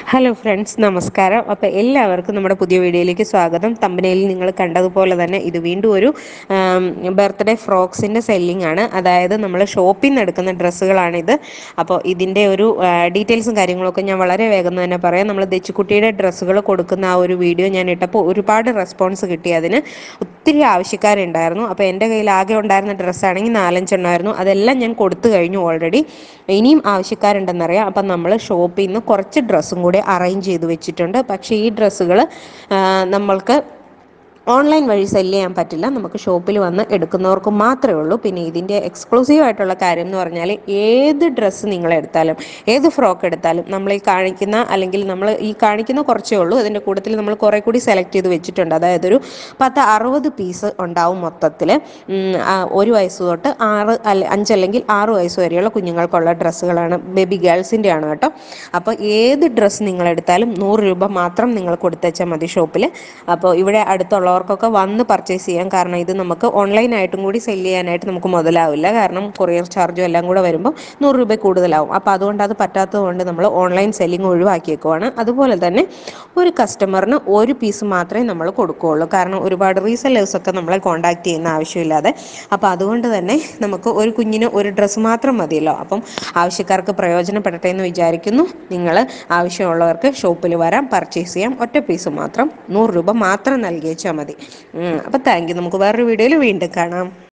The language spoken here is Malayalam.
ഹലോ ഫ്രണ്ട്സ്, നമസ്കാരം. അപ്പോൾ എല്ലാവർക്കും നമ്മുടെ പുതിയ വീഡിയോയിലേക്ക് സ്വാഗതം. തമ്പനയിൽ നിങ്ങൾ കണ്ടതുപോലെ തന്നെ ഇത് വീണ്ടും ഒരു ബർത്ത്ഡേ ഫ്രോക്സിൻ്റെ സെല്ലിംഗ് ആണ്. അതായത് നമ്മൾ ഷോപ്പിൽ നിന്ന് എടുക്കുന്ന ഡ്രസ്സുകളാണിത്. അപ്പോൾ ഇതിൻ്റെ ഒരു ഡീറ്റെയിൽസും കാര്യങ്ങളൊക്കെ ഞാൻ വളരെ വേഗം തന്നെ പറയാം. നമ്മൾ ദച്ചുക്കുട്ടിയുടെ ഡ്രസ്സുകൾ കൊടുക്കുന്ന ആ ഒരു വീഡിയോ ഞാൻ ഇട്ടപ്പോൾ ഒരുപാട് റെസ്പോൺസ് കിട്ടി. അതിന് ഒത്തിരി ആവശ്യക്കാരുണ്ടായിരുന്നു. അപ്പോൾ എൻ്റെ കയ്യിൽ ആകെ ഉണ്ടായിരുന്ന ഡ്രസ്സാണെങ്കിൽ 4-5 എണ്ണമായിരുന്നു. അതെല്ലാം ഞാൻ കൊടുത്തു കഴിഞ്ഞു ഓൾറെഡി. ഇനിയും ആവശ്യക്കാരുണ്ടെന്നറിയാം. അപ്പം നമ്മൾ ഷോപ്പിൽ നിന്ന് കുറച്ച് ഡ്രസ്സും കൂടി അറേഞ്ച് ചെയ്ത് വെച്ചിട്ടുണ്ട്. പക്ഷേ ഈ ഡ്രസ്സുകൾ നമ്മൾക്ക് ഓൺലൈൻ വഴി സെല്ല് ചെയ്യാൻ പറ്റില്ല. നമുക്ക് ഷോപ്പിൽ വന്ന് എടുക്കുന്നവർക്ക് മാത്രമേ ഉള്ളൂ. പിന്നെ ഇതിൻ്റെ എക്സ്ക്ലൂസീവ് ആയിട്ടുള്ള കാര്യം എന്ന് പറഞ്ഞാൽ ഏത് ഡ്രസ്സ് നിങ്ങളെടുത്താലും, ഏത് ഫ്രോക്ക് എടുത്താലും, നമ്മൾ ഈ കാണിക്കുന്ന അല്ലെങ്കിൽ നമ്മൾ ഈ കാണിക്കുന്ന കുറച്ചേ ഉള്ളൂ. അതിൻ്റെ കൂട്ടത്തിൽ നമ്മൾ കുറേ കൂടി സെലക്ട് ചെയ്ത് വെച്ചിട്ടുണ്ട്. അതായത് ഒരു 10-60 പീസ് ഉണ്ടാവും മൊത്തത്തിൽ. 1 വയസ്സ് തൊട്ട് 5 അല്ലെങ്കിൽ 6 വയസ്സ് വരെയുള്ള കുഞ്ഞുങ്ങൾക്കുള്ള ഡ്രസ്സുകളാണ്. ബേബി ഗേൾസിൻ്റെ ആണ് കേട്ടോ. അപ്പോൾ ഏത് ഡ്രസ്സ് നിങ്ങളെടുത്താലും 100 രൂപ മാത്രം നിങ്ങൾ കൊടുത്തേച്ചാൽ മതി ഷോപ്പിൽ. അപ്പോൾ ഇവിടെ അടുത്തുള്ളവർക്കൊക്കെ വന്ന് പർച്ചേസ് ചെയ്യാം. കാരണം ഇത് നമുക്ക് ഓൺലൈനായിട്ടും കൂടി സെല്ല് ചെയ്യാനായിട്ട് നമുക്ക് മുതലാവില്ല. കാരണം കൊറിയർ ചാർജും എല്ലാം കൂടെ വരുമ്പോൾ 100 രൂപ കൂടുതലാവും. അപ്പോൾ അതുകൊണ്ട് അത് പറ്റാത്തത് കൊണ്ട് നമ്മൾ ഓൺലൈൻ സെല്ലിംഗ് ഒഴിവാക്കിയേക്കുവാണ്. അതുപോലെ തന്നെ ഒരു കസ്റ്റമറിന് 1 പീസ് മാത്രമേ നമ്മൾ കൊടുക്കുകയുള്ളൂ. കാരണം ഒരുപാട് റീസെല്ലേഴ്സൊക്കെ നമ്മളെ കോൺടാക്ട് ചെയ്യുന്ന ആവശ്യമില്ലാതെ. അപ്പോൾ അതുകൊണ്ട് തന്നെ നമുക്ക് ഒരു കുഞ്ഞിന് ഒരു ഡ്രസ്സ് മാത്രം മതിയല്ലോ. അപ്പം ആവശ്യക്കാർക്ക് പ്രയോജനപ്പെടട്ടെ എന്ന് വിചാരിക്കുന്നു. നിങ്ങൾ ആവശ്യമുള്ളവർക്ക് ഷോപ്പിൽ വരാം, പർച്ചേസ് ചെയ്യാം. 1 പീസ് മാത്രം 100 രൂപ മാത്രം നൽകിയേച്ചാൽ മതി. അപ്പോൾ താങ്ക് യു. നമുക്ക് വേറൊരു വീഡിയോയിൽ വീണ്ടും കാണാം.